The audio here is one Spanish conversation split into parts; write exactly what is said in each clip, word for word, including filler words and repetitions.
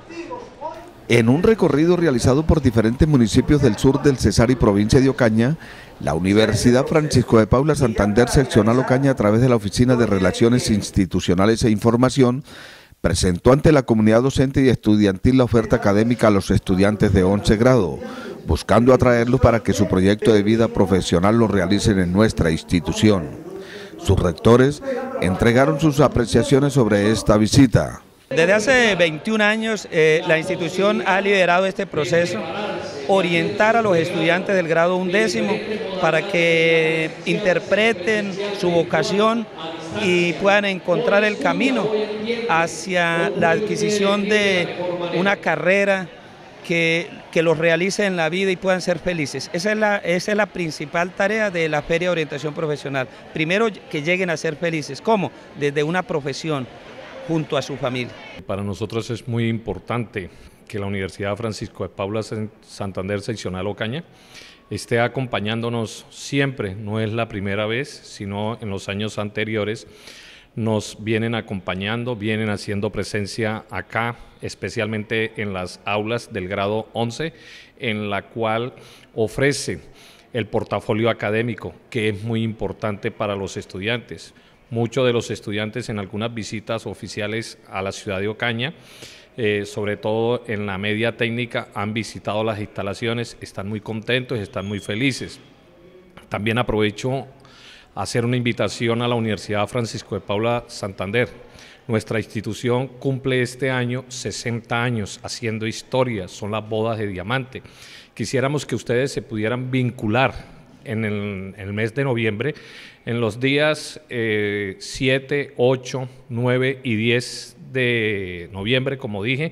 En un recorrido realizado por diferentes municipios del sur del Cesar y provincia de Ocaña, la Universidad Francisco de Paula Santander Seccional Ocaña, a través de la Oficina de Relaciones Institucionales e Información, presentó ante la comunidad docente y estudiantil la oferta académica a los estudiantes de once grado, buscando atraerlos para que su proyecto de vida profesional lo realicen en nuestra institución. Sus rectores entregaron sus apreciaciones sobre esta visita. Desde hace veintiún años eh, la institución ha liderado este proceso, orientar a los estudiantes del grado undécimo para que interpreten su vocación y puedan encontrar el camino hacia la adquisición de una carrera que, que los realice en la vida y puedan ser felices. Esa es, la, esa es la principal tarea de la Feria de Orientación Profesional. Primero, que lleguen a ser felices. ¿Cómo? Desde una profesión, junto a su familia. Para nosotros es muy importante que la Universidad Francisco de Paula Santander Seccional Ocaña esté acompañándonos siempre, no es la primera vez, sino en los años anteriores nos vienen acompañando, vienen haciendo presencia acá, especialmente en las aulas del grado once, en la cual ofrece el portafolio académico, que es muy importante para los estudiantes. Muchos de los estudiantes en algunas visitas oficiales a la ciudad de Ocaña, eh, sobre todo en la media técnica, han visitado las instalaciones, están muy contentos, están muy felices. También aprovecho a hacer una invitación a la Universidad Francisco de Paula Santander. Nuestra institución cumple este año sesenta años haciendo historia, son las bodas de diamante. Quisiéramos que ustedes se pudieran vincular en el, en el mes de noviembre, en los días eh, siete, ocho, nueve y diez de noviembre, como dije,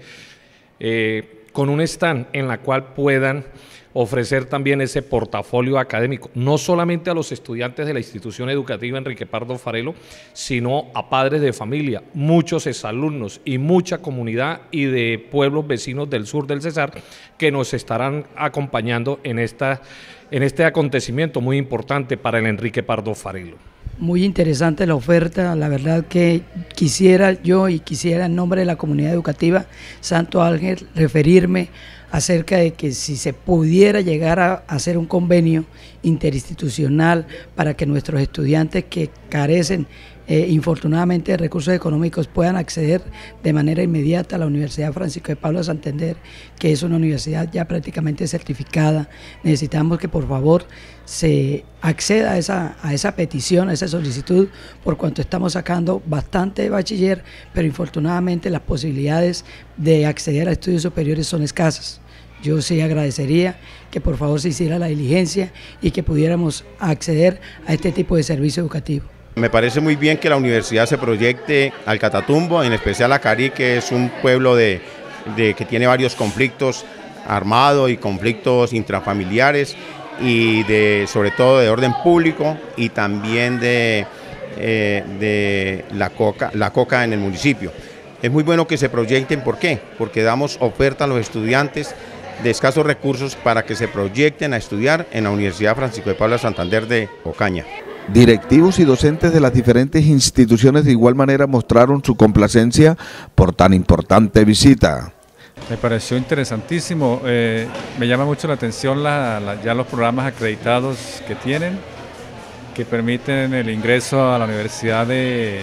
eh, con un stand en la cual puedan ofrecer también ese portafolio académico, no solamente a los estudiantes de la institución educativa Enrique Pardo Farelo, sino a padres de familia, muchos exalumnos y mucha comunidad y de pueblos vecinos del sur del Cesar que nos estarán acompañando en, esta, en este acontecimiento muy importante para el Enrique Pardo Farelo. Muy interesante la oferta, la verdad que quisiera yo y quisiera en nombre de la comunidad educativa Santo Ángel referirme acerca de que si se pudiera llegar a hacer un convenio interinstitucional para que nuestros estudiantes que carecen eh, infortunadamente de recursos económicos puedan acceder de manera inmediata a la Universidad Francisco de Paula Santander, que es una universidad ya prácticamente certificada. Necesitamos que por favor se acceda a esa, a esa petición, a esa solicitud, por cuanto estamos sacando bastante de bachiller, pero infortunadamente las posibilidades de acceder a estudios superiores son escasas. Yo sí agradecería que por favor se hiciera la diligencia y que pudiéramos acceder a este tipo de servicio educativo. Me parece muy bien que la universidad se proyecte al Catatumbo, en especial a Cari, que es un pueblo de, de, que tiene varios conflictos armados y conflictos intrafamiliares y de, sobre todo de orden público y también de, eh, de la coca, la coca en el municipio. Es muy bueno que se proyecten, ¿por qué? Porque damos oferta a los estudiantes de escasos recursos para que se proyecten a estudiar en la Universidad Francisco de Paula Santander de Ocaña. Directivos y docentes de las diferentes instituciones de igual manera mostraron su complacencia por tan importante visita. Me pareció interesantísimo, eh, me llama mucho la atención la, la, ya los programas acreditados que tienen, que permiten el ingreso a la universidad de,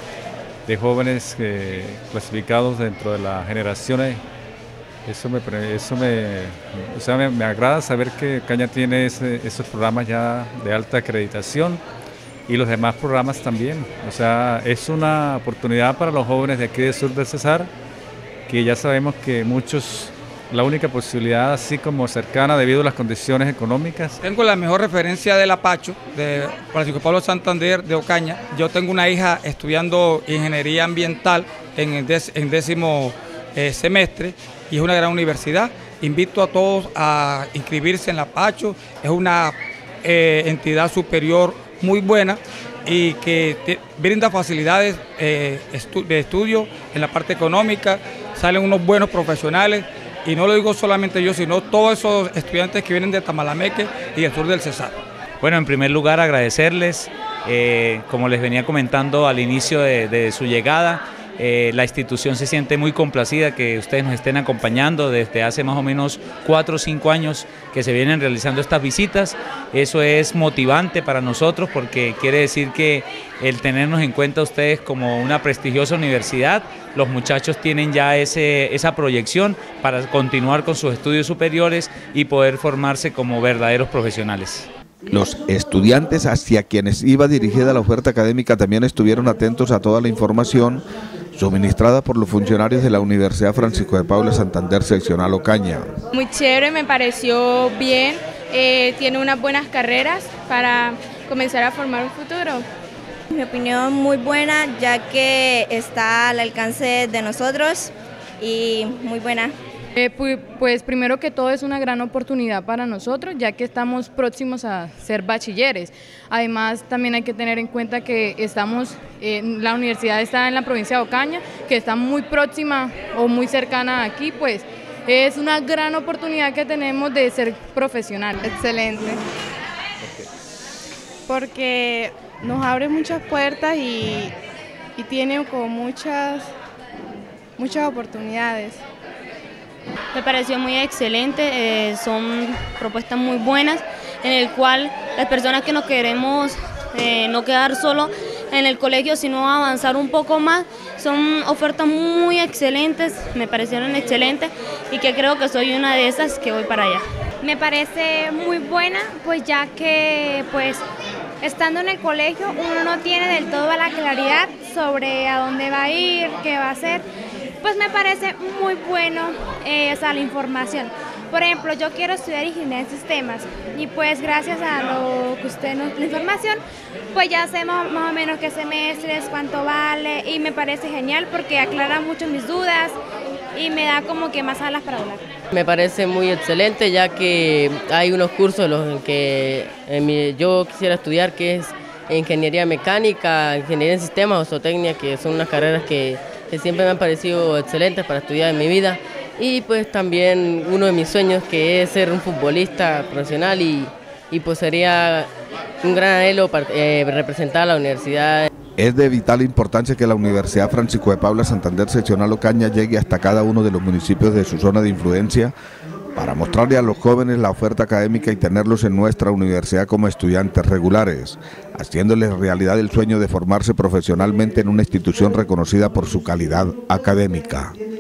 de jóvenes eh, clasificados dentro de las generaciones. Eso me, eso me, o sea, me, me agrada saber que Ocaña tiene ese, esos programas ya de alta acreditación y los demás programas también. O sea, es una oportunidad para los jóvenes de aquí del sur del Cesar, que ya sabemos que muchos, la única posibilidad así como cercana debido a las condiciones económicas. Tengo la mejor referencia del Apacho, de Francisco Pablo Santander de Ocaña. Yo tengo una hija estudiando ingeniería ambiental en, el dec, en décimo eh, semestre y es una gran universidad. Invito a todos a inscribirse en la Apacho, es una eh, entidad superior muy buena y que te, brinda facilidades eh, estu de estudio en la parte económica, salen unos buenos profesionales y no lo digo solamente yo, sino todos esos estudiantes que vienen de Tamalameque y del sur del Cesar. Bueno, en primer lugar agradecerles, eh, como les venía comentando al inicio de, de su llegada, Eh, la institución se siente muy complacida que ustedes nos estén acompañando desde hace más o menos cuatro o cinco años que se vienen realizando estas visitas. Eso es motivante para nosotros porque quiere decir que el tenernos en cuenta ustedes como una prestigiosa universidad, los muchachos tienen ya ese, esa proyección para continuar con sus estudios superiores y poder formarse como verdaderos profesionales. Los estudiantes hacia quienes iba dirigida la oferta académica también estuvieron atentos a toda la información suministrada por los funcionarios de la Universidad Francisco de Paula Santander Seccional Ocaña. Muy chévere, me pareció bien, eh, tiene unas buenas carreras para comenzar a formar un futuro. Mi opinión muy buena, ya que está al alcance de nosotros y muy buena. Eh, pues, pues primero que todo es una gran oportunidad para nosotros, ya que estamos próximos a ser bachilleres. Además también hay que tener en cuenta que estamos, eh, la universidad está en la provincia de Ocaña, que está muy próxima o muy cercana aquí, pues es una gran oportunidad que tenemos de ser profesionales. Excelente, porque nos abre muchas puertas y, y tiene como muchas, muchas oportunidades. Me pareció muy excelente, eh, son propuestas muy buenas en el cual las personas que nos queremos eh, no quedar solo en el colegio sino avanzar un poco más, son ofertas muy excelentes, me parecieron excelentes y que creo que soy una de esas que voy para allá. Me parece muy buena, pues ya que pues estando en el colegio uno no tiene del todo la claridad sobre a dónde va a ir, qué va a hacer. Pues me parece muy bueno eh, esa la información. Por ejemplo, yo quiero estudiar ingeniería en sistemas y pues gracias a lo que usted nos la información, pues ya sé más, más o menos qué semestres, cuánto vale y me parece genial porque aclara mucho mis dudas y me da como que más alas para hablar. Me parece muy excelente ya que hay unos cursos en los que en mi, yo quisiera estudiar que es ingeniería mecánica, ingeniería en sistemas o zootecnia, que son unas carreras que que siempre me han parecido excelentes para estudiar en mi vida y pues también uno de mis sueños que es ser un futbolista profesional y, y pues sería un gran anhelo para, eh, representar a la universidad. Es de vital importancia que la Universidad Francisco de Paula Santander Seccional Ocaña llegue hasta cada uno de los municipios de su zona de influencia para mostrarle a los jóvenes la oferta académica y tenerlos en nuestra universidad como estudiantes regulares, haciéndoles realidad el sueño de formarse profesionalmente en una institución reconocida por su calidad académica.